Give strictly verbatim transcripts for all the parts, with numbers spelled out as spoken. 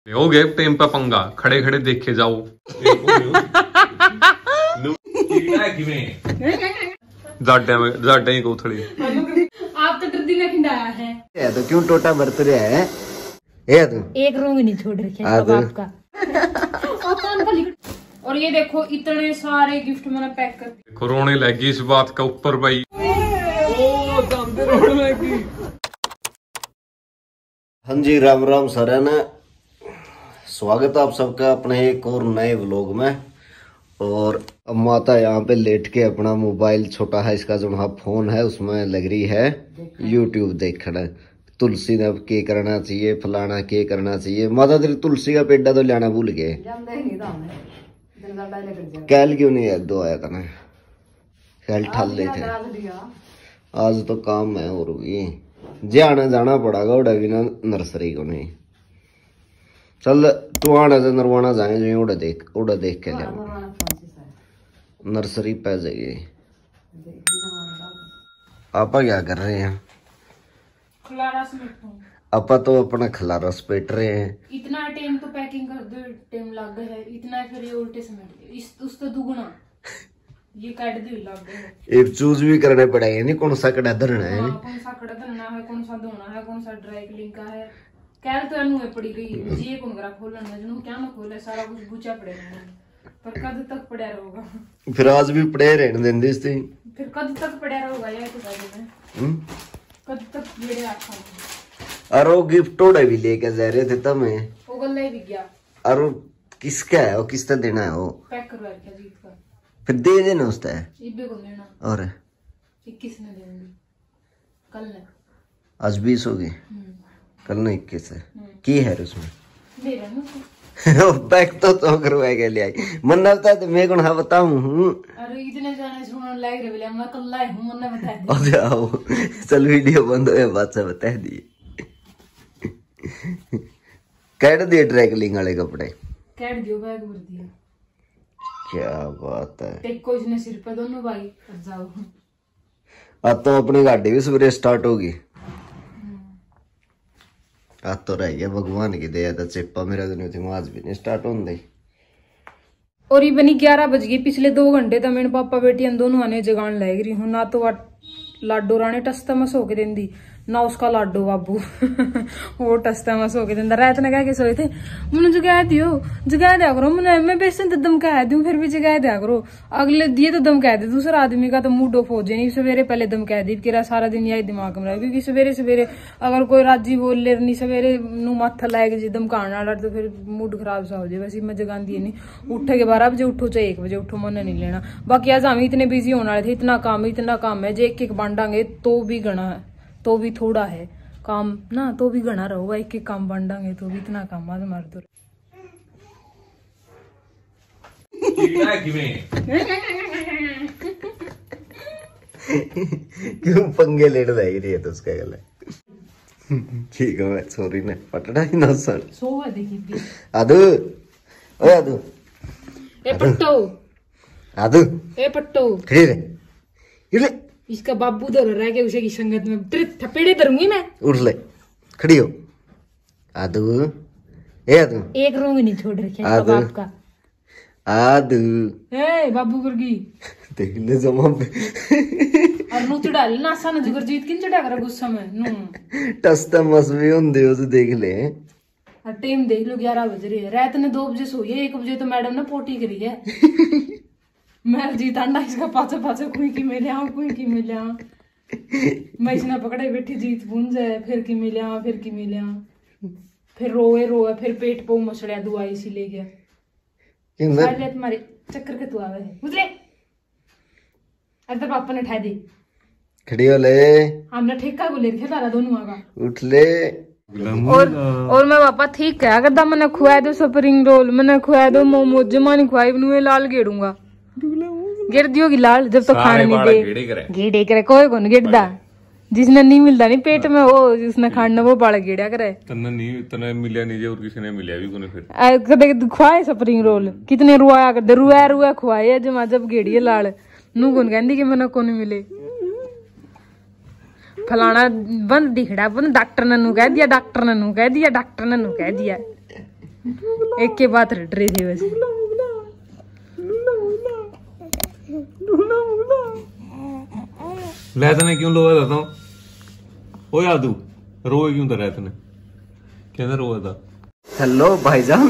हो गए टेम पे पंगा, खड़े खड़े देखे जाओ। जाडे में जाडे ही कोथड़ी आप तो दर्दी में खिंडाया है ये तो क्यों टोटा बरत रहा है ये तो एक रोंग नहीं छोड़ रखे आपका। और ये देखो इतने सारे गिफ्ट मैंने पैक कर दिए। देखो रोने लगी इस बात का ऊपर भाई। हाँ जी, राम राम सारा ने स्वागत है आप सबका अपने एक और नए व्लॉग में। और अब माता यहाँ पे लेट के अपना मोबाइल छोटा है इसका जो हाँ फोन है उसमें लग रही है यूट्यूब देखना। तुलसी ने अब के करना चाहिए फलाना के करना चाहिए। माता तेरी तुलसी का पेड़ा तो लाना भूल गए, कैल क्यों नहीं है दो आया था ना, कैल ठल ले थे। आज तो काम है और भी जाना जाना पड़ेगा उड़ा बिना नर्सरी को नहीं। चल तू आना से नरवाना जाए उड़ा देख उड़ा देख के ले नर्सरी पे जाइए। आपा क्या कर रहे हैं? आपा तो अपना खलारस पेट रहे हैं। इतना टाइम तो पैकिंग कर दो, टाइम लग गया है इतना, फिर ये उल्टे समेट इस उस तो दुगुना ये काट दो लग गया है। एक चूज भी करने पड़ेगा नहीं कौन सा कड़ा धरना है, कौन सा कड़ा धरना है, कौन सा धोना है, कौन सा ड्राई क्लीन का है। कैल तो अनु पड़ी गई जी कौन करा खोलना जनु क्या ना खोले सारा कुछ गुचा पड़ेगा पर कद तक पड़ा रहेगा। फिर आज भी पड़े रहने देंगे इस दिन, फिर कद तक पड़ा रहेगा यार तो गाड़ी में कद तक मेरे आंखों में। और वो गिफ्ट ओड़ा भी लेके जा रहे थे तब मैं वो गल्ला भी गया। और किसका है वो, किसका देना है वो? पैक करवा रखा जीत का, फिर दे देना उसका है इब्बे को देना। और इक्कीस ने देंगे कल ने, आज बीस हो गई कल ना इक्कीस है की है उसमें दे रहा हूं पैक तो तो करवा के ले आई मन बता तो मैं कौन हाँ बताऊं हूं। अरे इतने जाने सुनने लायक रे मैं कल लाए हूं मन बता दे। अरे आओ चल वीडियो बंद हो बात से बता दिए। कैड दिए ट्रैकलिंग वाले कपड़े कैड दियो बैग भर दिया। क्या बात है, टेको इसने सिर पे दोनों भाई कर जाओ। अब तो अपनी गाड़ी भी सवेरे स्टार्ट होगी। आज तो रह गया भगवान की दया था चिप्पा मेरा दिन थी आज भी नहीं स्टार्ट होने दे। और ये बनी ग्यारह बज गई। पिछले दो घंटे तक मेरे पापा बेटी हम दोनों आने जगान लग रही हूँ ना तो लाडो राने टस्ता मस होके देंदी ना उसका लाडो बाबू वो टस्ता मस होके देंदा। रात ने कह के सोए थे मैंने जगा दियो जगा दिया करो मैंने मैं बेसन तो दम कह दूं फिर भी जगा दिया करो। अगले दिए तो दम कह दे दूसरा आदमी का तो मूड ऑफ हो जाए नहीं सवेरे पहले दम कह दी कि सारा दिन यही दिमाग में रहे क्योंकि सवेरे सवेरे अगर कोई राजी बोल ले नहीं सवेरे नू माथा लाएगा जी दम कहने वाला तो फिर मूड खराब सा हो जाए। वैसे मैं जगाती है नहीं उठे के बारह बजे उठो चाहे एक बजे उठो मन नहीं लेना। बाकी आज हम इतने बिजी होने वाले थे इतना काम इतना काम है जो एक एक बांटांगे तो भी गणा है तो भी थोड़ा है काम ना तो भी गणा रहोगा एक एक काम बांटांगे तो भी इतना काम आज मार दो। क्यों पंगे लेट रही रही है तो उसका गला ठीक है मैं सॉरी ना पटड़ा ही ना सर सो है देखिए आदू ओए आदू ए पट्टो आदू ए पट्टो खड़ी रे इले इसका बाबू तो रह के उसे की संगत में थपेड़े करूंगी मैं। उठ ले खड़ी हो आदू ए आदू एक रोंग नहीं छोड़ रखे बाप का आदू ए बाबू करगी देख ले जमा पे और नु चढ़ा ले ना सा न जुगर जीत किन चढ़ा कर गुस्सा में नु टस्ता मस भी होंदे हो तो देख ले। और टाइम देख लो ग्यारह बज रही है रात ने दो बजे सोई है एक बजे तो मैडम ने पोटी करी है। मैं जीत अंडा इसका पाछे पाछे कोई की मिले आऊं कोई की मिले आऊं मैं इसने पकड़े बैठी जीत भूंज है फिर की मिले आऊं फिर की मिले आऊं फिर रोए रोए फिर पेट पे मसड़िया दुआई सी ले गया सारे तुम्हारे चक्कर के तू आवे है उतरे अरे पापा ने उठा दी खड़ी हो ले हमने ठेका को ले रखे तारा दोनों आगा उठ ले। और और मैं पापा ठीक है अगर मैंने खुआ दो स्प्रिंग रोल मैंने खुआ दो मोमोज जमा नहीं खुआई बनू लाल गेड़ूंगा गिर दियोगी लाल जब तो खाने नहीं दे गेड़े करे कोई कौन गिरदा जिसने नहीं मिलता नहीं पेट में वो जिसने खाना वो बाड़ा गेड़ा करे तना नहीं तना मिला नहीं और किसी ने मिला भी कोने फिर कदे खुआए स्प्रिंग रोल कितने रुआया कर रुआ रुआ खुआए जमा जब गेड़िए लाल नू कौन कहती कि मैंने कौन मिले फलाना बंद दिखड़ा बंद डॉक्टर ने नू कह दिया डॉक्टर ने नू कह दिया डॉक्टर ने नू कह दिया एक के बाद रट रही थी वैसे। लैतने क्यों लोया था तू? ओ यादू रोए क्यों था लैतने? कहना रोया था। हेलो भाईजान।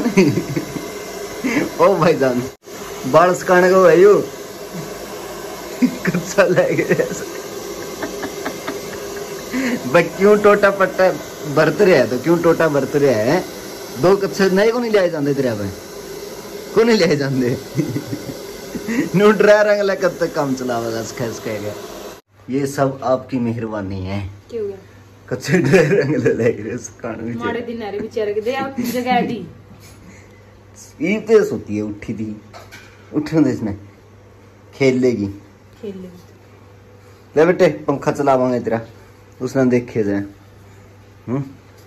ओ भाईजान बाल सुखाने को है यू कच्चा लग गया भाई। क्यों टोटा पट्टा बरत रहा है? तो क्यों टोटा बरत रहा है? दो कच्चे नहीं को नहीं लिया जाते तेरे भाई को नहीं लिया जाते। नू ड्रा रंग ला कब तक काम चलावेगा? खस कहेगा ये सब आपकी मेहरबानी है। क्यों गया? कच्चे ड्रा रंग ले ले सुखाने में मारे दिन नारे बेचारे के दे आप जगह दी ये पे सोती है उठी थी उठने दे इसने खेल लेगी खेल ले। ले बेटे पंखा चलावांगे तेरा उसने देखे जाए। हम्म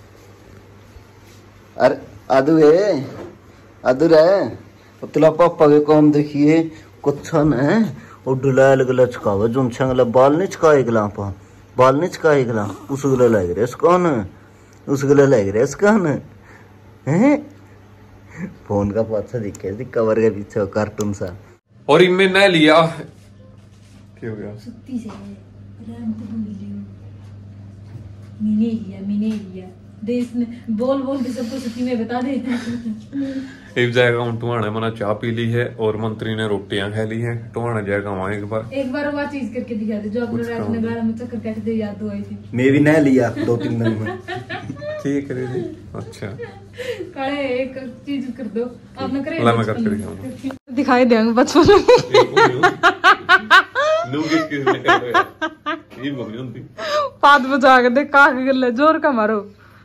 अरे आदू है आदू रे तुला पापा के काम देखिए कुछ न और डुलाल गला चकावा जो छंगला बाल नहीं चकाए गला पा बाल नहीं चकाए गला उस गला लग रहा इसका न उस गला लग रहा इसका न हैं फोन का पाछा दिखे थी कवर के पीछे कार्टून सा। और इनमें न लिया क्या हो गया? सुत्ती से राम तो भूल लियो मिने लिया मिने लिया देश ने बोल बोल के सबको सुत्ती में बता दे। एक जगह हम टुहाने मना चाय पी ली है और मंत्री ने रोटियां खा ली हैं। टुहाने जगह वहां एक बार एक बार वो चीज करके दिखा दे जो अपने रात में गाड़ा में चक्कर कैसे दे याद तो आई थी। मैं भी न लिया दो तीन दिन में ठीक है। अच्छा काले एक चीज कर दो आपने करे ला मैं करके दिखाऊंगा दिखाई देंगे बचपन में नूगे किसने कर दिया ये मम्मी होती पाद बजा के दे का कर ले जोर का मारो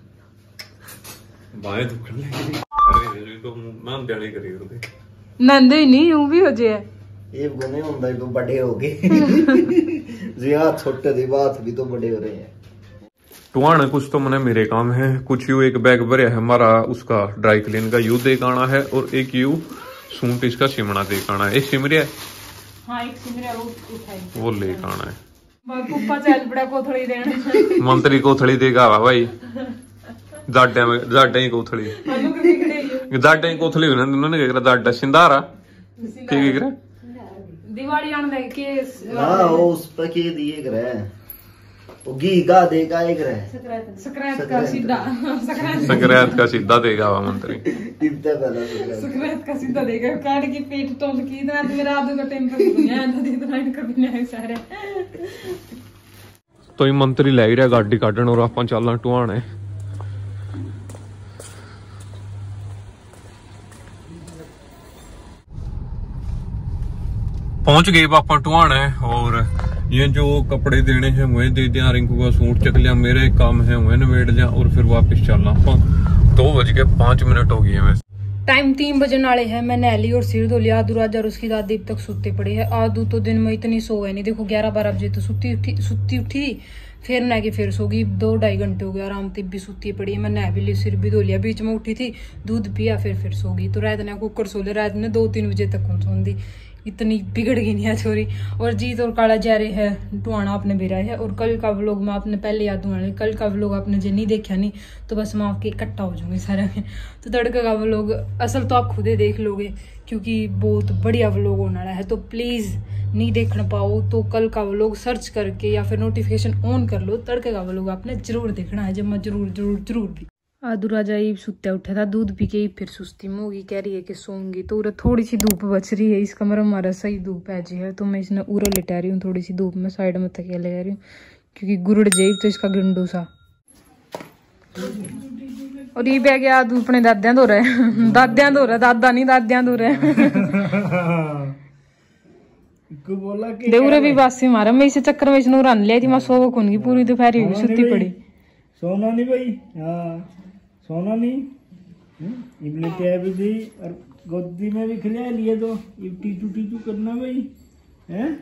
बाएं दुख लगी। अरे ये तो मान देने करी होते नंदे ही नहीं यूं भी हो जाए ये बने होंगे तो बड़े हो गए जी हाँ छोटे दी बात भी तो बड़े हो रहे हैं। टुहाने कुछ तो मने मेरे काम है कुछ यू एक बैग भरे है हमारा उसका ड्राई क्लीन का यू देख आना है और एक यू सूट इसका सिमना देख आना है। एक सिमरिया हाँ एक सिमरिया वो उठाई वो ले आना है। पुप्पा चल बड़ा कोथड़ी देना मंत्री कोथड़ी देगा भाई जाड्या में जाड्या ही कोथड़ी जाड्या ही कोथड़ी हुई ना उन्होंने क्या करा जाड्या सिंधारा क्या करा दिवाली आने दे के हाँ वो उस पर के दिए करे वो घी का देगा एक रहे संक्रांत का सीधा संक्रांत का सीधा देगा हुआ मंत्री इतना पहला संक्रांत का सीधा देगा काट की पेट तोड़ की इतना तो मेरा आदू का टेम्पर दुनिया था इतना इनका भी नहीं सारे। तो ये मंत्री ले रहा गाड़ी काटन और आप चलना टुहाने। पहुंच गए पापा टुहाने और ये जो कपड़े देने हैं वह दे दिया रिंकू का सूट चक लिया मेरे काम है वह नवेड़ लिया और फिर वापस चलना। दो बज के पांच मिनट हो गए हैं वैसे टाइम तीन बजे नाले है। मैं नहली और सिर धो लिया। आदू राजा और उसकी दादी अब तक सुते पड़े है। आदू तो दिन में इतनी सो है नहीं देखो ग्यारह बारह बजे तो सुती उठी सुती उठी फिर नह के फिर सोगी दो ढाई घंटे हो गया आराम तिब भी सुती पड़ी है। मैं नह भी ली सिर भी धो लिया बीच में उठी थी दूध पिया फिर फिर सोगी। तो रात ने कुकर सो ले रात ने दो तीन बजे तक कौन सोंदी इतनी बिगड़ गई नहीं है छोरी। और जीत और काला जा रहे है टुहाना आपने बेरा है। और कल का व्लॉग में आपने पहले याद हुआ कल का व्लॉग आपने जो नहीं देखा नहीं तो बस मैं आपके इकट्ठा हो जाऊंगी सारा में। तो तड़के का व्लॉग असल तो आप खुद ही देख लोगे क्योंकि बहुत बढ़िया व्लॉग होने वाला है। तो प्लीज नहीं देखना पाओ तो कल का व्लॉग सर्च करके या फिर नोटिफिकेशन ऑन कर लो। तड़के का व्लॉग आपने जरूर देखना है जब मैं जरूर जरूर जरूर भी। आदू राजा ये सुत्ता उठा था दूध पी के ही फिर सुस्ती में होगी कह रही है कि सोऊंगी। तो उरा थोड़ी सी धूप बच रही है इस कमरा हमारा सही धूप है जी है तो मैं इसने उरा लिटा रही हूँ थोड़ी सी धूप में साइड में तकिया लगा रही हूँ क्योंकि गुरुड़ जाये तो इसका गिंडू सा। और ये बैग आदू अपने दादिया धो रहा है दादिया धो रहा दादा नहीं दादिया धो रहा है। उरे भी बासी मारा मैं इसे चक्कर में इसने रन लिया थी मैं सो खून की पूरी दोपहर हुई सुती पड़ी। सोना नहीं भाई हाँ सोना नहीं इबले भी थी और गोदी में भी खिला लिए तो टीचू टीचू करना भाई है।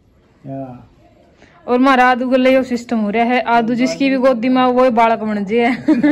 और हमारा आदू गले यो सिस्टम हो रहा है आदू जिसकी भी गोदी में वो बालक बन जे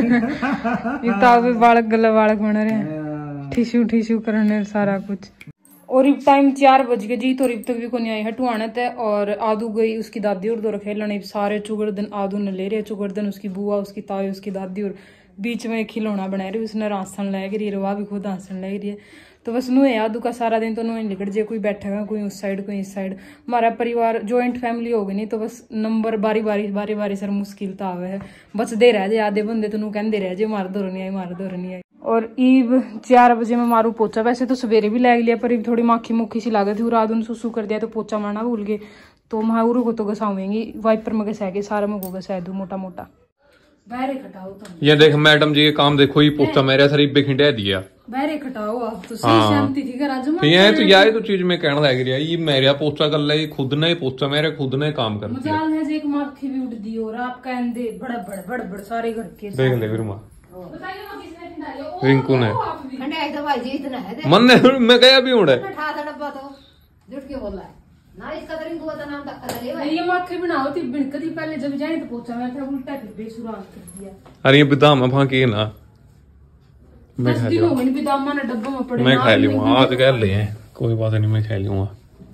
है बालक गला बालक बन रहे हैं ठिशू ठिशू करने सारा कुछ। और इब टाइम चार बज गए जी तो इब तक भी को नहीं आई है टुहाने ते। और आदू गई उसकी दादी और दो खेलने सारे चुगड़दन आदू ने ले रहे चुगड़दन उसकी बुआ उसकी ताई उसकी दादी और बीच में एक खिलौना बना रही, उसने हंसन लग रही है, रोआ भी खुद हंसन लग रही है। तो बस नू यादू का सारा दिन तो नू निकट जे, कोई बैठेगा कोई उस साइड कोई इस साइड। हमारा परिवार जॉइंट फैमिली होगी नहीं तो बस नंबर बारी बारी बारी बारी सर मुश्किल तो आवे है, बचते रह जाए आधे बंदे तो नू कहते रह जाए मार दौर नहीं आई मार दौर नहीं आई। और ईब चार बजे मैं मारू पोचा, वैसे तो सवेरे भी लग लिया पर थोड़ी माखी मुखी सी लागत थी, रात उन सुसु कर दिया तो पोचा मारना भूल गए। तो महाउरू को तो घसाऊंगी, वाइपर में घसा के सारा में को घसा दू मोटा मोटा बहरे खटाओ। तो ये देख मैडम जी ये काम देखो, ये पोचा मेरे सर इब्बे खिंडा दिया बहरे खटाओ आप तो सही शांति थी घर आज में। ये तो यार तो चीज में कहना लग रही है, ये मेरा पोचा कर ले खुद ने पोचा मेरे खुद ने काम कर दिया। मजाल है जे एक माखी भी उड़ दी और आप कहंदे बड़ बड़ बड़ बड़ सारे घर के देख ले फिर मां बताइए मां किसने खिंडाले ओ रिंकू ने खंडे तो भाई जी इतना है मन ने मैं गया भी उड़े ठा था डब्बा तो झूठ क्यों बोल रहा है ना, इसका तो रिंकू का नाम तक ले भाई। ये माखी बनाओ थी बिन कदी पहले जब जाए तो पोचा मैं था उल्टा फिर बेसुराल कर दिया। अरे ये बिदाम अब के ना मैं खा दिन हो गए बिदामा ने डब्बा में पड़े, मैं खा लूंगा आज कह ले कोई बात नहीं मैं खा लूंगा।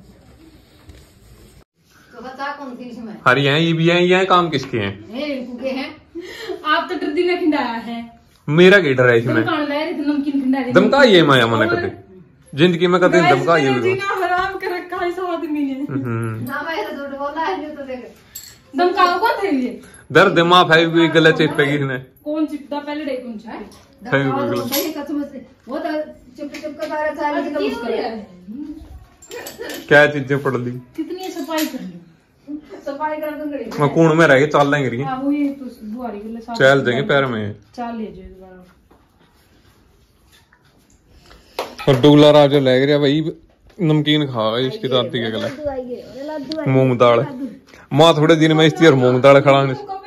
तो बता कौन थी इसमें? अरे यहाँ ये भी है, ये काम किसके हैं? ये रिंकू के हैं। आप तो डरदी ने खिंडाया है, मेरा क्या डर है इसमें? नमकीन खिंडा रही धमका ये माया मैंने कभी जिंदगी में कभी धमका ये भी हराम कर रखा है इस आदमी ने। ना मैं तो झूठ बोला है जो तो देख धमकाओ कौन थे ये? दर्द माफ है कोई गलत चिपकेगी इसने कौन चिपटा पहले डे कौन सा दही कसम से वो तो चुप चुप के बारे सारी की मुश्किल क्या चीजें पड़ ली, कितनी सफाई कर ली, सफाई कर दूंगी मैं कूण में रह गए चाल लेंगे हां वो ये तो बुआरी के लिए साफ चल देंगे पैर में चाल ले जाए दोबारा। और डुगला राजा लग रहा भाई नमकीन खा इसकी दादी के गले मूंग दाल मां थोड़े दिन में इसकी और मूंग दाल खड़ा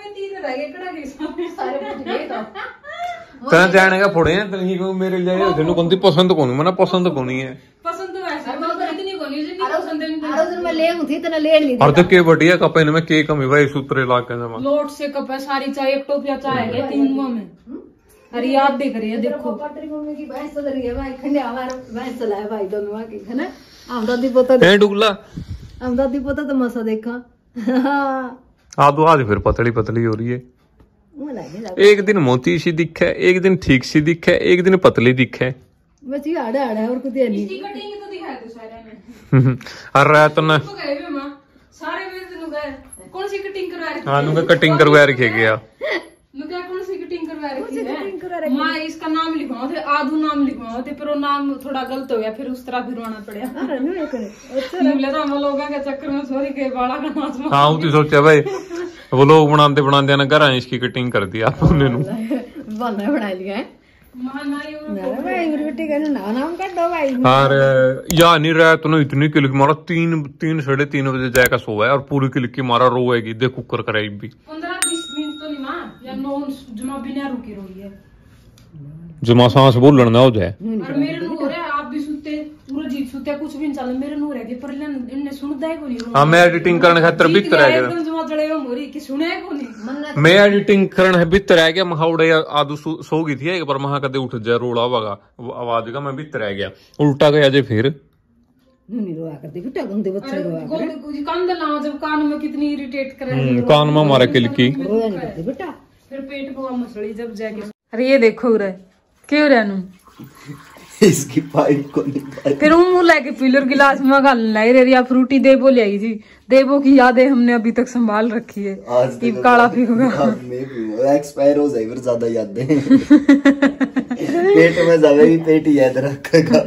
तना जाने का फोड़े हैं तनी को मेरे लिए तेन कौन पसंद कौन मैंने पसंद कौन है पसंद तो वैसे इतनी कोनी जितनी पसंद है अरे उधर मैं ले थी तना ले नहीं और तो के बढ़िया कप इनमें के कमी भाई सूत्रे लाके में लोट से कप है सारी चाय एक टोपिया चाय है तीन मुंह में। अरे याद देख रही है देखो पटरी मम्मी की भैंस चल रही है भाई खंडे हमारा भैंस चला है भाई दोनों की है ना। हम दादी पोता है डुगला हम दादी पोता तो मसा देखा आ दो आज फिर पतली पतली हो रही है, एक दिन मोटी सी दिखे एक दिन ठीक सी दिखे एक दिन पतली दिखे बस ये आड़ा आड़ा और कुछ नहीं इसकी कटिंग तो दिखाया तो सारे ने अरे तो ना तो गए वे मां सारे वे दिन गए कौन सी कटिंग करवा रही हां नुका कटिंग करवा रखे गया नुका कौन सी कटिंग करवा रखी है मां इसका नाम लिखवाओ थे आदू नाम लिखवाओ थे पर वो नाम थोड़ा गलत हो गया फिर उस तरह फिरवाना पड़ा। अरे नहीं करे अच्छा मुझे तो हम लोगों के चक्कर में सॉरी के बाला का नाच हाँ वो सोचा भाई वो लोग बनाते बनाते ना घर इसकी कटिंग कर दी आपने बना बना लिया है भाई बेटी का ना नाम कर दो भाई अरे या नहीं रहा तो ना इतनी किलिक मारा तीन तीन साढ़े तीन बजे जाएगा सोया है और पूरी किलिक की मारा रोएगी देख कुकर कराई भी पंद्रह बीस मिनट तो नहीं मां या नौ जुमा बिना रुकी रोई है जुमा सांस बोलन ना हो जाए और मेरे नु हो रहा आप भी सुते पूरा जीत सुते कुछ भी नहीं चल मेरे नु रह गए पर इनने सुनदा है को नहीं। हां मैं एडिटिंग करने खातिर भीतर आ गया एकदम जुमा चढ़े हो मोरी कि सुने को नहीं मैं एडिटिंग करने भीतर आ गया महाउड़े आदू सो गई थी एक बार महा कदे उठ जाए रोड़ा होगा आवाज का मैं भीतर आ गया उल्टा गया जे फिर नहीं रोया करती बेटा गंदे बच्चे रोया करे कान दलाओ जब कान में कितनी इरिटेट करे कान में मारा किलकी रोया नहीं करती बेटा फिर पेट को मसड़ी जब जाके। अरे ये देखो रे क्यों रहनु इसकी पाइप को नहीं फिर मुंह लेके पीलर गिलास में गल लाई रे या फ्रूटी देबो ले आई थी देबो की यादें हमने अभी तक संभाल रखी है आज ये काला पीऊंगा मैं पीऊंगा एक्सपायर हो जाए फिर ज्यादा यादें पेट में जावेगी पेट याद रखेगा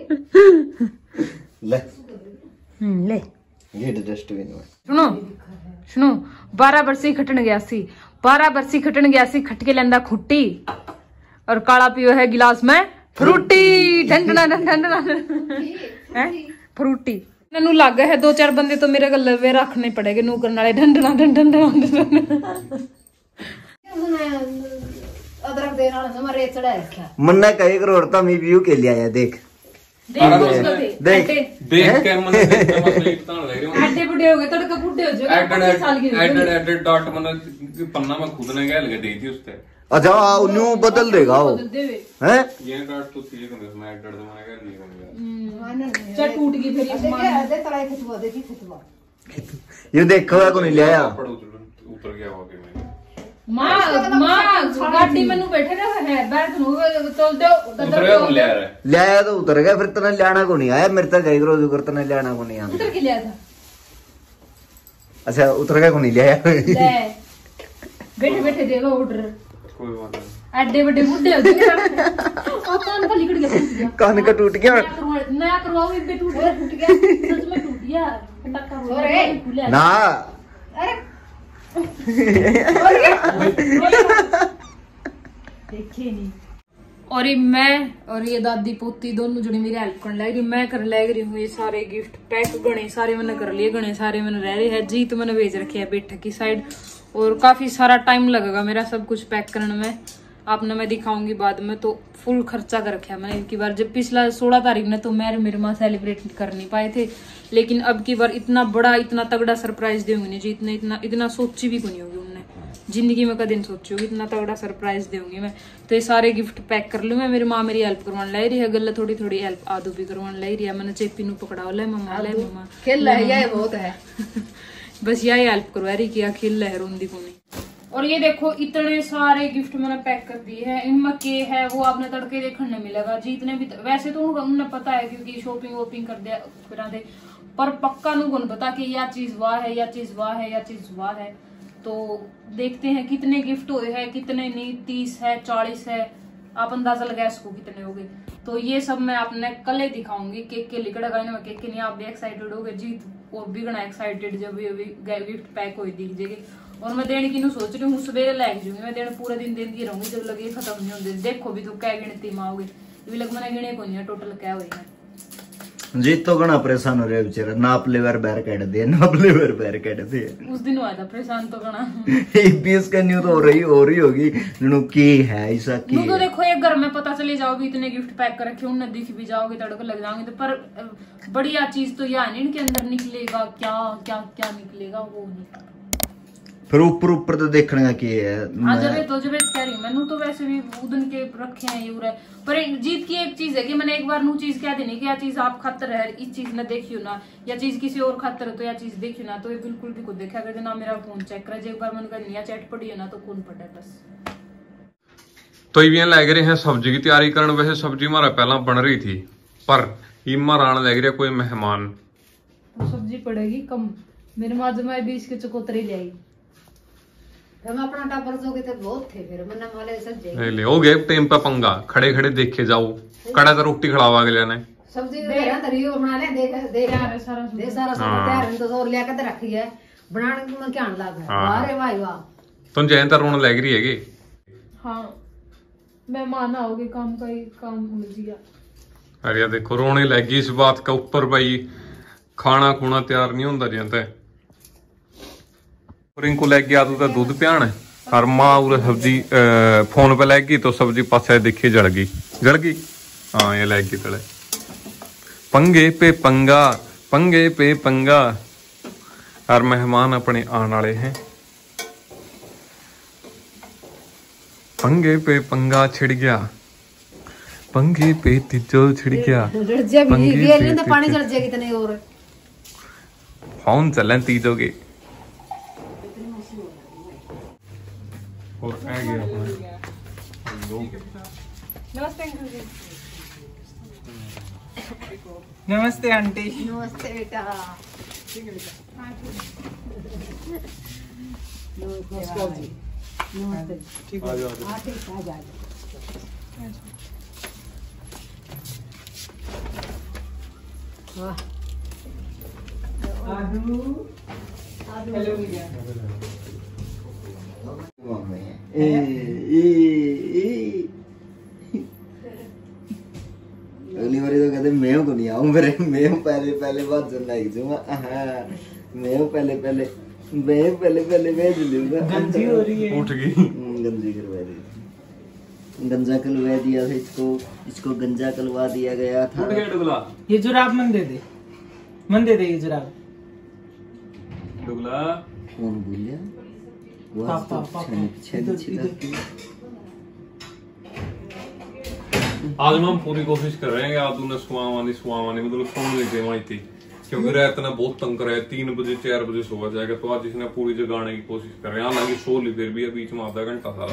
ले ले ये डस्टबिन में सुनो सुनो बारह बरसी खटन गया सी बारह बरसी खटन गया सी खट के लेंदा खुट्टी और काला पियो है गिलास में फ्रूटी ठंडना ठंडना है फ्रूटी नू लग है दो चार बंदे तो मेरे गले वे रखने पड़ेंगे नूकर नाले ठंडना ठंडना अदरक देना हमारे चढ़ा रखा मन्ना का एक करोड़ तो मैं व्यू के लिए आया देख देख देख के मन तकलीफ तान लग रही आटे बुढ़े हो गए तड़का बुढ़े हो जाएगा पच्चीस साल की एडेड एडेड डॉट मन पन्ना में खुद ने क्या लगा दी थी उससे अच्छा न्यू बदल देगा वो हैं ये डॉट तो थी कि मैं एडेड तो मैं क्या नहीं होगा चल टूट गई फिर ये देखिए देख तड़ाई खुतवा देखी खुतवा ये देखो है को नहीं ले आया ऊपर गया होगा मैं मां मां गाड़ी में बैठे ना है बैठ नु चल दो उतर गया कौन ले आ रहा है? ले आया तो उतर गया, फिर तना लाना को नहीं आया मेरे तक गई रोज उतर तना लाना को नहीं आया। उतर के लिया था। अच्छा उतर गया को नहीं ले आया। ले बैठे बैठे देगा ऑर्डर। कोई बात नहीं। एड्डे बड़े बुड्ढे हो गए और कान का लिकड़ गया, कान का टूट गया नया करवाओ इनके टूट गया टूट गया सच में टूट गया टक्का हो गया ना। अरे देखिए नहीं। और ये मैं और ये दादी पोती दोनों जुड़ी मेरी हेल्प करने लग रही, मैं कर लग रही हूँ ये सारे गिफ्ट पैक। गणे सारे मैंने कर लिए, गणे सारे मैंने रह रहे हैं जी, तो मैंने भेज रखे है बैठक की साइड। और काफी सारा टाइम लगेगा मेरा सब कुछ पैक करने में, आपने मैं दिखाऊंगी बाद में। तो फुल खर्चा कर रखा है मैंने एक बार। जब पिछला सोलह तारीख ने तो मैं मेरे माँ सेलिब्रेट कर नहीं पाए थे, लेकिन अब की बार इतना बड़ा इतना तगड़ा सरप्राइज देंगे नहीं जी, इतना इतना इतना सोची भी नहीं होगी उनने जिंदगी में कभी नहीं सोची होगी, इतना तगड़ा सरप्राइज दूंगी मैं। तो ये सारे गिफ्ट पैक कर लूँ मैं। मेरी माँ मेरी हेल्प करवाने लाई रही है, गल्ला थोड़ी थोड़ी हेल्प आदू भी करवाने लाई रही है। मैंने चेपी नु पकड़ा ले मम्मा ले मम्मा खेल है बहुत है बस यही हेल्प करवा रही कि खेल है रोंदी को नहीं। और ये देखो इतने सारे गिफ्ट मैंने पैक कर दिए हैं। इनमें के है वो आपने तड़के देखने मिलेगा जी। इतने भी वैसे तो उन्हें पता है क्योंकि शॉपिंग वोपिंग कर दिया फिर दे, पर पक्का नु कौन पता कि या चीज वाह है या चीज वाह है या चीज वाह है। तो देखते हैं कितने गिफ्ट हुए हैं कितने नहीं, तीस है चालीस है, आप अंदाजा लगा इसको कितने हो गए। तो ये सब मैं आपने कल ही दिखाऊंगी। केक के लिकड़ेगा इनमें केक के नहीं, आप भी एक्साइटेड हो गए जीत और भी गणा एक्साइटेड जब ये गिफ्ट पैक हो दिख जाएगी। और मैं देने की सोच रही हूँ सवेरे लैग जूंगी मैं देने पूरे दिन देती रहूंगी जब लगे खत्म नहीं होंगे। देखो भी तो क्या गिनती में आओगे, ये लग मैंने गिने को नहीं टोटल क्या हुई है जी। तो घना परेशान हो रहे बेचारा, नाप लेवर बैर काट दे नाप लेवर बैर काट दे। उस दिन हुआ था परेशान तो घना बीस का न्यू तो हो रही हो रही होगी की है ऐसा की तो देखो एक घर में पता चले जाओगे इतने गिफ्ट पैक कर रखे उन्हें दिख भी जाओगे तड़को लग जाओगे तो। पर बढ़िया चीज तो यह नहीं इनके अंदर निकलेगा क्या क्या क्या निकलेगा वो नहीं, फिर ऊपर ऊपर तो देखने का की है। हाँ जब तो जब कह रही मैंने तो वैसे भी उदन के रखे हैं ये उरे। पर जीत की एक चीज है कि मैंने एक बार नू चीज कह देनी कि यह चीज आप खातर है इस चीज ने देखियो ना, या चीज किसी और खातर तो यह चीज देखियो ना, तो ये बिल्कुल भी कुछ देखा कर ना मेरा फोन चेक करे। एक बार मैंने कहा नहीं चैट पड़ी है ना तो कौन पड़े बस। तो ये लग रहे हैं सब्जी की तैयारी करने। वैसे सब्जी हमारा पहला बन रही थी पर इमर आने लग रहा कोई मेहमान, तो सब्जी पड़ेगी कम। मेरे माँ जमाए भी इसके चकोतरी ले आई, हम अपना टापर जो के थे बहुत थे फिर मैंने वाले सब ले ले हो गए टाइम पे पंगा खड़े खड़े देखे जाओ कड़ा तो रोटी खड़ावा के लेने सब्जी तो देना तरियो बना ले देख देख यार सारा दे सारा सब तैयार है तो और लेकर रखी है बनाने में क्या लग है। अरे भाई वाह तुम जयंत रोने लग रही है हाँ मेहमान आओगे काम का ही काम मिल गया। अरे देखो रोने लगी इस बात का ऊपर भाई खाना खुना तैयार नहीं होता जयंत। और इनको लेके आ तो दूध पियान है और माँ उरे सब्जी फोन पे लग गई तो सब्जी पासे देखी जड़ गई जड़ गई हाँ ये लग गई तले पंगे पे पंगा पंगे पे पंगा। और मेहमान अपने आने वाले हैं, पंगे पे पंगा छिड़ गया पंगे पे तिजोल छिड़ गया पानी चढ़ जाएगी इतने और फोन चले तीजोगे और आ गया नमस्ते अंकल जी। नमस्ते आंटी। नमस्ते बेटा। नमस्ते ठीक है हाँ ठीक आ जा वाह आदू हेलो भैया ए, ए, ए। अगली बारी तो कहते मैं को नहीं आऊं मेरे मैं पहले पहले बात सुनना ही जूंगा मैं पहले पहले मैं पहले पहले भेज लूंगा। गंजी हो रही है उठ गई गंजी करवा दी गंजा कलवा दिया था इसको इसको गंजा कलवा दिया गया था। उठ गया डुगला ये जुराब मन दे दे मन दे दे ये जुराब डुगला कौन बोलिया पापा पापा आज हम पूरी कोशिश कर रहे हैं कि आप तूने सुहावानी सुहावानी मतलब सोने लगे वहीं थी क्योंकि रात ने बहुत तंग कराया, तीन बजे चार बजे सोया जाएगा, तो आज इसने पूरी जगाने की कोशिश कर रहे हैं। हालांकि सो ली फिर भी है बीच में आधा घंटा सारा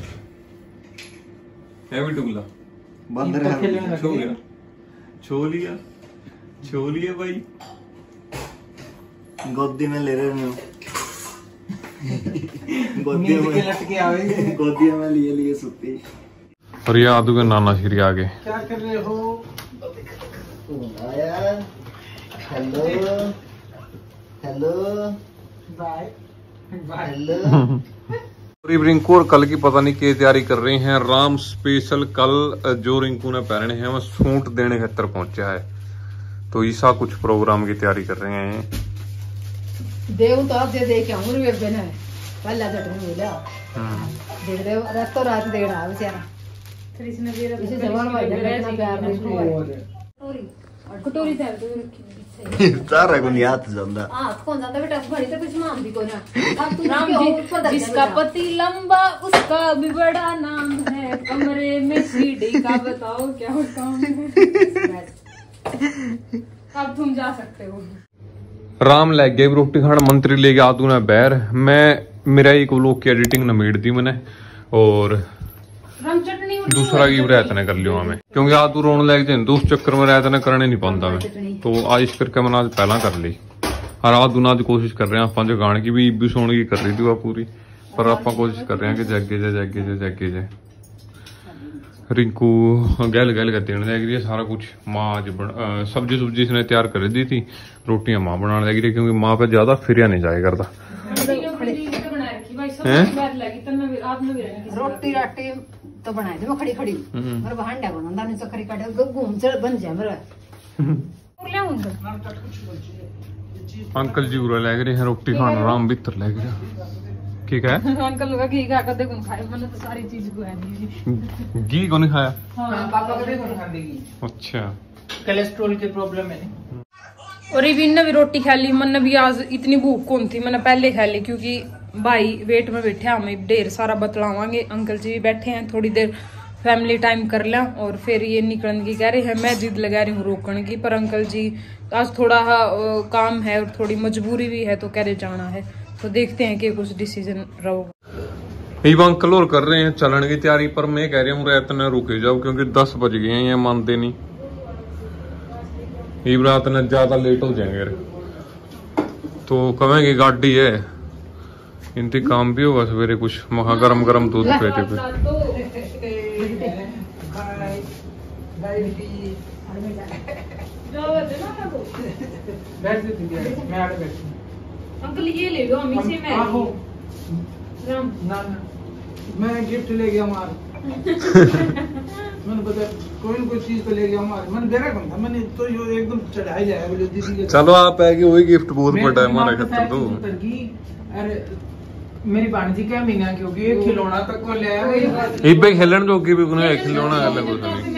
है भी टुगला बंदर है। छो गया छो लिया छो लिया भाई, गोदी में ले रहे हो गोदी में लटके आवे, गोदी में लिए लिए सुती। और ये आदू के नाना श्री आगे क्या कर रहे हो? आया hello hello bye bye. Hello. Rinku और कल की पता नहीं क्या तैयारी कर रहे हैं। राम स्पेशल कल जो रिंकू ने पहने हैं वो सूट देने खातर पहुंचा है, तो ईसा कुछ प्रोग्राम की तैयारी कर रहे हैं। देव तो आप दे दे के आऊं रे बेना पहला चटनी मिला देख रहे हो, रात तो रात दे रहा बेचारा। फिर इसने मेरा इसे जवान भाई ने इतना प्यार नहीं किया। कटोरी तैयार तो रखी सारा को नहीं हाथ जाता। हां कौन जाता बेटा भरी तो कुछ मान भी को ना। अब तू राम जी जिसका पति लंबा उसका भी बड़ा नाम है, कमरे में सीढ़ी का बताओ क्या काम है। अब तुम जा सकते हो। राम लग गए रोटी खाना, मंत्री ले गया आदू ने बैर। मैं मेरा एक व्लॉग की एडिटिंग नमेड़ दी मैंने, और दूसरा की रहत ने कर लियो हमें, क्योंकि आदू रोन लग जाए तो उस चक्कर में रहत ने करने नहीं पाता मैं, तो आज इस करके मैंने आज पहला कर ली। और आदू ने आज कोशिश कर रहे हैं आप जगाने की भी, भी सोने की कर रही थी वह पूरी, पर आप कोशिश कर रहे हैं कि जगे जाए जगे जाए जगे जाए। रिंकू गैल गैल कर देने लग रही है सारा कुछ। माँ आज बन, सब्जी सुब्जी इसने तैयार कर दी थी, रोटियां माँ बनाने लग रही है, क्योंकि माँ पे ज्यादा फिरिया नहीं जाया करता। रोटी राटी तो बनाई दे मैं खड़ी खड़ी मेरे भांडा बनांदा नहीं तो खड़ी खड़ी घूम चल बन जाए मेरा। अंकल जी पूरा लग रहे हैं रोटी खाना, राम भीतर लग रहा ठीक है। अंकल का घी खा कर देखो खाए, मैंने तो सारी चीज को है घी को नहीं खाया। हाँ, पापा को देखो खाने की। अच्छा कोलेस्ट्रॉल की प्रॉब्लम है। और रिवीन ने भी रोटी खा ली, मैंने भी आज इतनी भूख कौन थी, मैंने पहले खा ली, क्योंकि भाई वेट में बैठे हमें ढेर सारा बतलावांगे। अंकल जी भी बैठे हैं, थोड़ी देर फैमिली टाइम कर लिया और फिर ये निकलने की कह रहे हैं। मैं जिद लगा रही हूँ रोकने की, पर अंकल जी आज थोड़ा आ, काम है और थोड़ी मजबूरी भी है, तो कह रहे जाना है, तो देखते हैं कि कुछ डिसीजन रहोगा। ये अंकल और कर रहे हैं चलन की तैयारी, पर मैं कह रही हूँ रात ने रुके जाओ, क्योंकि दस बज गए हैं, ये मानते नहीं। ये रात ने ज्यादा लेट हो जाएंगे तो कहेंगे गाड़ी है, इनती काम भी होगा सवेरे कुछ महा गरम गरम दूध पीते पे। अंकल ये ले लो, हम इसे मैं राम ना ना मैं गिफ्ट ले गया मार। मैंने पता कोई न कोई चीज तो ले गया मार, मैंने दे रखा था, मैंने तो यो एकदम चढ़ाई जाएगा बोले दीदी के। चलो आप है कि वही गिफ्ट बहुत बड़ा है हमारे खातिर तो। अरे मेरी भांजी क्या महीना क्योंकि ये खिलौना तक को ले आया, एक पे खेलन जो की भी कोने खिलौना है अलग होता नहीं।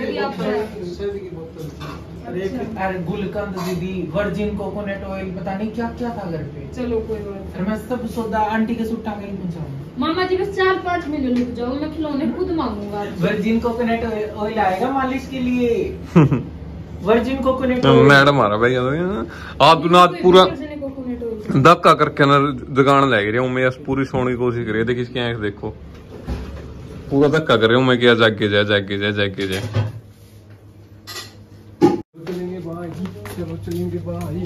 अरे गुलकंद दीदी, वर्जिन कोकोनट ऑयल, पता नहीं क्या क्या था घर पे। चलो कोई बात मैं सब सौदा आंटी के सूट टांगे पहुंचाऊंगा। मामा जी बस चार पाँच मिनट रुक जाओ, मैं खिलौने खुद मांगूंगा। वर्जिन कोकोनट ऑयल आएगा मालिश के लिए। वर्जिन कोकोनट मैडम आ रहा भाई आप आज पूरा धक्का करके ना जगान लग रही हूँ मैं, पूरी सोने की कोशिश करी, देखी इसकी आंख देखो, पूरा धक्का कर रही हूँ मैं, क्या जागे जाए जागे जाए जागे जाए। चलेंगे भाई, चलो चलेंगे भाई।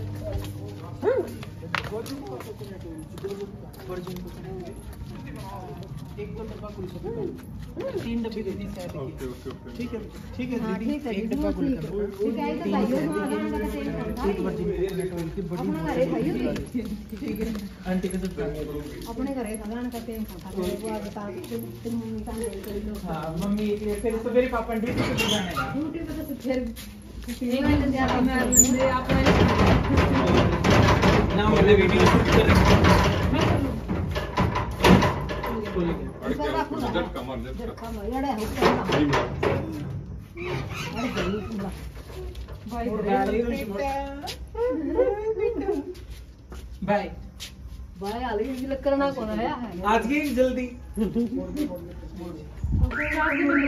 एक दो डब्बा कुछ तीन डब्बे दे दी शायद। ठीक है ठीक है दीदी, एक डब्बा गुलकंद, एक वर्जिन कोकोनट की बड़ी, ठीक है आंटी के साथ अपने घरे खाना करते हैं वो बता तुम मम्मी का ले लो। हां मम्मी के लिए फिर सवेरे पापा ड्यूटी पे जाना है, ड्यूटी पे तो फिर ना वाले वीडियो शूट कर बाय बाय आली भी करना कौन है आज की जल्दी।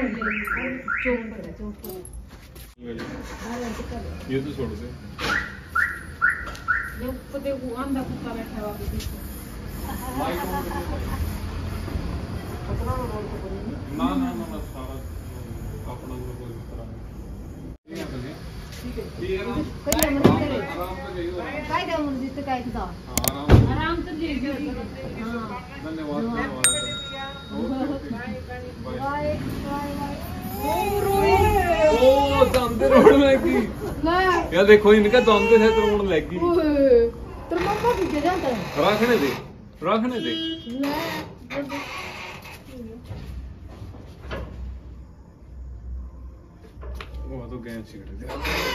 ये तो छोड़ दे। जो पते को आंधा कुत्ता बैठा हुआ है देखो। ना ना ना ना सारा अपना कोई तरह ठीक है ये आराम से जाइए काय दे मुझे तो काय था आराम आराम से देखिए। हां धन्यवाद धन्यवाद बाय बाय ओ जानते रोड लगी ना यार देखो इनका जानते है तो रोड लगी तेरे मम्मा भी क्या जानता है रखने दे रखने दे वो तो गैस सिगरेट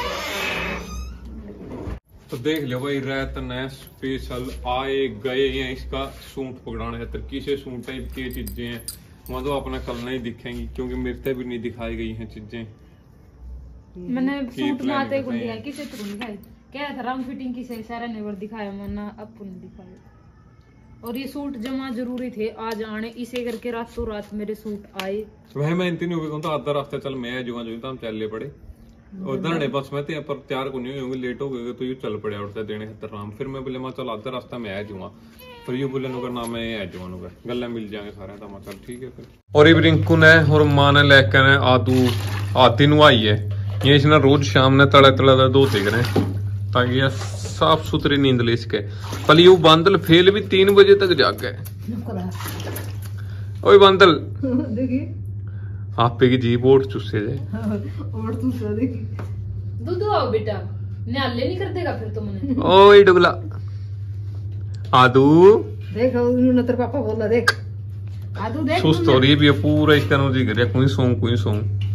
तो देख लो भाई रात ने स्पेशल आए गए हैं इसका सूट पकड़ाना है तरक्की से सूट टाइप की चीजें हैं वहां तो अपना कल नहीं दिखेंगी क्योंकि मेरे भी नहीं दिखाई गई हैं चीजें। मैंने सूट में आते को दिया किसे तो दिखाई क्या था राउंड फिटिंग की से सारा नेवर दिखाया वरना अब नहीं दिखाया। और ये सूट जमा जरूरी थे आज आने इसे करके रातों रात मेरे सूट आए। वह मैं इंतनी हो गया तो आधा रास्ता चल मैं जो जो हम चल पड़े और धरने बस मैं तो पर तैयार को नहीं होंगे लेट हो गए तो ये चल पड़े उड़ते देने खातर राम फिर मैं बोले मैं चल आधा रास्ता में आ जाऊंगा फिर ये बोले नुकर नाम है आ जाऊंगा गल्ला मिल जाएंगे सारे तो मैं चल ठीक है फिर। और ये रिंकू ने और मां ने लेकर ने आदू आती नुआई है ये इसने रोज शाम ने तड़ा तड़ा दो देख रहे ताकि ये साफ सुथरी नींद ले सके पल यू बांदल फेल भी तीन बजे तक जाग गए। ओए बांदल देखिए आप पे की जीप ओट चुस्से जाए और तू सो देखिए दूध आओ बेटा न्याले नहीं कर देगा फिर तो मैंने। ओए डुगला आदू देखो उन्होंने तेरे पापा बोला देख आदू देख सुस्त हो रही है पूरा इसका नो जी कर कोई सो कोई सो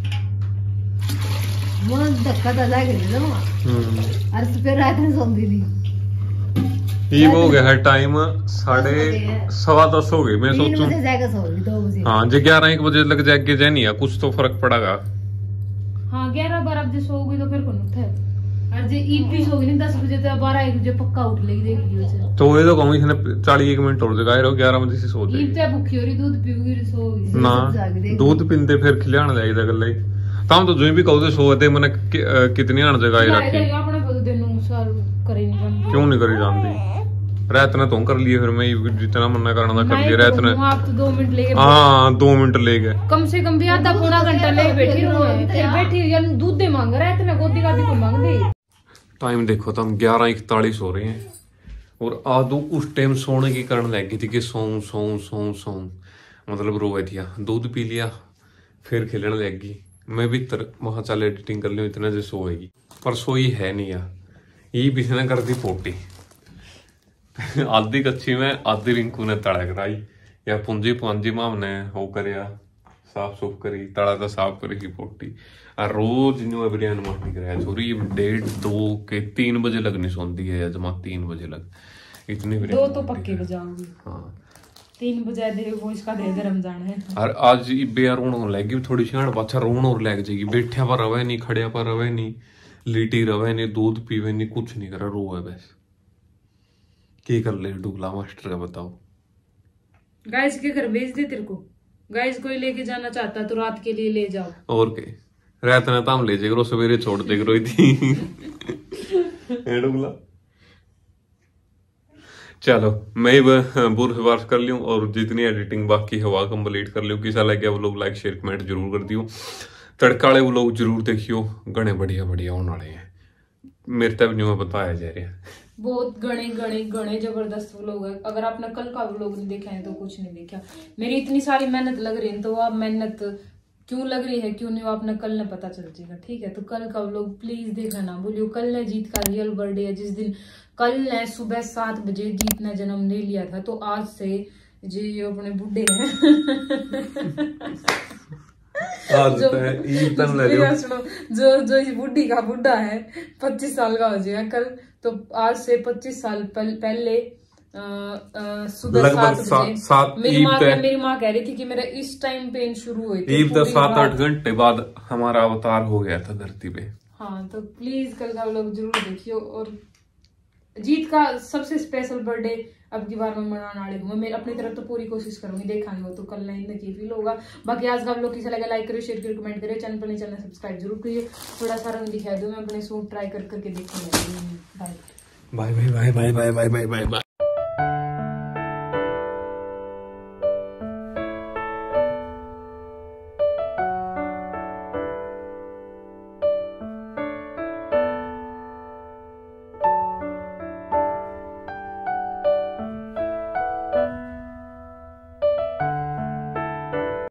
मन धक्का तो लग रही ना हम्म अरे तो फिर रात में सोंदी नहीं ये हो गया है टाइम साढ़े सवा दस हो गए मैं तीन सोचूं बजे जाएगा सोगी दो बजे हाँ जो ग्यारह एक बजे लग जाएगी जाए नहीं कुछ तो फर्क पड़ेगा। हाँ ग्यारह बारह बजे सोओगी तो फिर कौन उठे और जे ईपी सोगी नहीं दस बजे तो बारह एक बजे पक्का उठ लेगी देख लियो तो ये तो कहूँ इसने चालीस एक मिनट और जगह ग्यारह बजे से सो ईप जाएगी ते भूखी हो रही दूध पीऊगी सोगी ना दूध पीते फिर खिलाने जाएगा गल तम तो जो भी कहो सोते मैंने कितनी आने जगह रखी अपने को दिन अनुसार करे नहीं क्यों नहीं करी जानती रात ने तो कर लिए फिर मैं जितना मना करना कर लिया रात ने आप तो दो मिनट लेके हाँ दो मिनट ले गए कम से कम भी आधा पौना घंटा ले बैठी रहो फिर बैठी या दूध दे मांग रहा है इतना गोदी गादी को मांग दे। टाइम देखो तो हम ग्यारह इकतालीस हो रहे हैं और आदू उस टाइम सोने की कारण लग गई थी कि सो सो सो सो मतलब रोए दिया दूध पी लिया फिर खेलने लग गई मैं भी तर वहां चल एडिटिंग कर लूँ इतना से सोएगी पर सोई है नहीं यार ये भी ने कर दी पोटी आधी कच्ची में आधी रिंकू ने तड़ा कराई या पुंजी पुंजी माम ने वो करिया साफ सुफ करी तड़ा तो साफ करी की पोटी और रोज न्यू बिरयानी मारनी कराया छोरी डेढ़ दो के तीन बजे लगनी सोंदी है जमा तीन बजे लग इतनी दो तो पक्के बजाऊंगी हाँ तीन बजे दे वो इसका दे दे रमजान है और आज बेया रोन लगी थोड़ी सी पाछा रोन और लग जाएगी बैठा पर रवे नहीं खड़िया पर रवे नहीं लीटी रवे नहीं दूध पीवे नहीं कुछ नहीं करा रोए बस की कर ले डुगला मास्टर का बताओ। गाइस के घर भेज दे तेरे को गाइस कोई लेके जाना चाहता तो रात के लिए ले जाओ और के रात ने ताम ले जाएगा सवेरे छोड़ दे करो थी डुगला चलो मैं बुर बात कर लूं और जितनी एडिटिंग बाकी है वह कंप्लीट कर लूं किसा लग गया वो लोग लाइक शेयर कमेंट जरूर कर दियो तड़का वाले वो लोग जरूर देखियो गणे बढ़िया बढ़िया होने वाले हैं मेरे तब नहीं बताया जा रहा है बहुत गणे गणे गणे जबरदस्त व्लॉग है अगर आपने कल का व्लॉग नहीं देखा है तो कुछ नहीं देखा मेरी इतनी सारी मेहनत लग रही है तो आप मेहनत क्यों लग रही है क्यों नहीं वो आपने कल ने पता चल जाएगा ठीक है। तो कल का व्लॉग प्लीज देखा ना भूलियो कल ने जीत का रियल बर्थडे है जिस दिन कल ने सुबह सात बजे जीत ने जन्म ले लिया था तो आज से जी अपने बुढ़े हैं जो जो जो इस बुढ़ी का बुढ़ा है पच्चीस साल का हो जाएगा कल तो आज से पच्चीस साल पल, पहले सुबह सात बजे मेरी माँ मेरी माँ कह रही थी कि मेरा इस टाइम पेन शुरू हुई थी ईद सात आठ घंटे बाद हमारा अवतार हो गया था धरती पे। हाँ तो प्लीज कल का लोग जरूर देखियो और जीत का सबसे स्पेशल बर्थडे अब की बार मैं मनाने वाली हूँ मैं अपनी तरफ तो पूरी कोशिश करूंगी देखा नहीं हो तो कल नहीं इतना फील होगा। बाकी आज का आप लोग किसी लगा लाइक करिए शेयर करिए कमेंट करिए चैनल पर नहीं चैनल सब्सक्राइब जरूर करिए थोड़ा सा रंग दिखा दो मैं अपने सूट ट्राई कर करके देखूंगी। Bye. Bye bye bye bye bye bye bye bye bye.